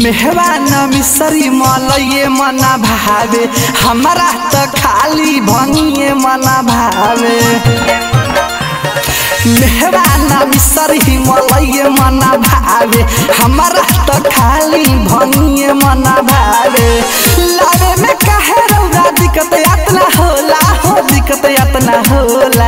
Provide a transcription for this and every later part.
मेहमान मिसरी मलये मना भावे हमारा तो खाली भंगिए मना भावे। मेहमान मिसरी मलये मना भावे हमारा तो खाली भंगिए मना भावे। लावे में काहे रौदा दिक्कत यातना होला हो दिक्कत यातना होला।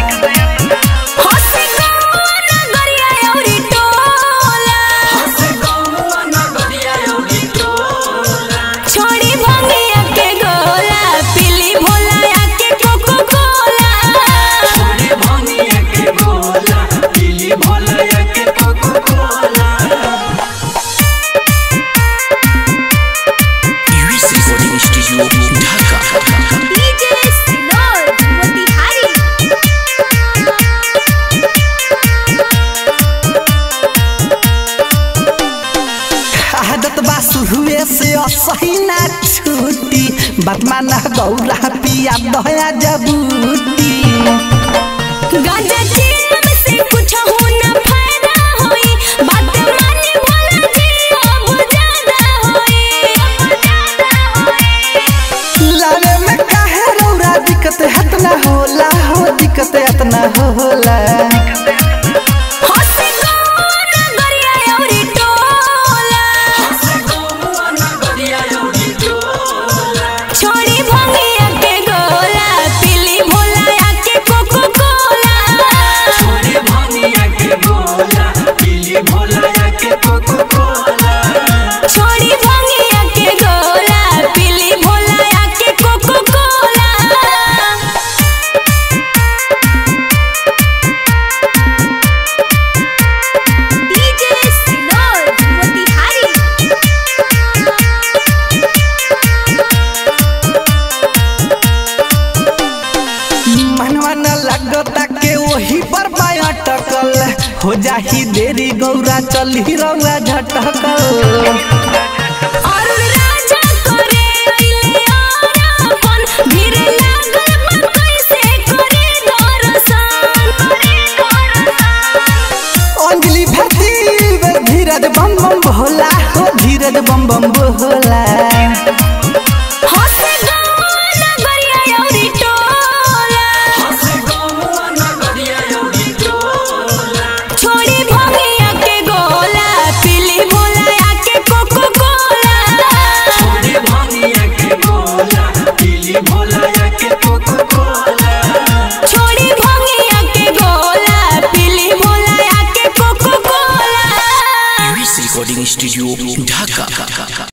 हुए से सही ना छूटी बात माना गौरा पिया दया जबूती। गांजा चिलम से कुछ हो ना फायदा होई बात माने भला जी अब ज्यादा होई। लावे में काहे रौरा दिक्कत हतना होला हो दिक्कत हतना होला। लगता के वही पर पाया टकल हो जाही देरी गौरा चली रौआ झटकल। अंजलि भती धीरज बम बम भोला हो धीरज बम बम भोला। रिकॉर्डिंग स्टूडियो ढाका।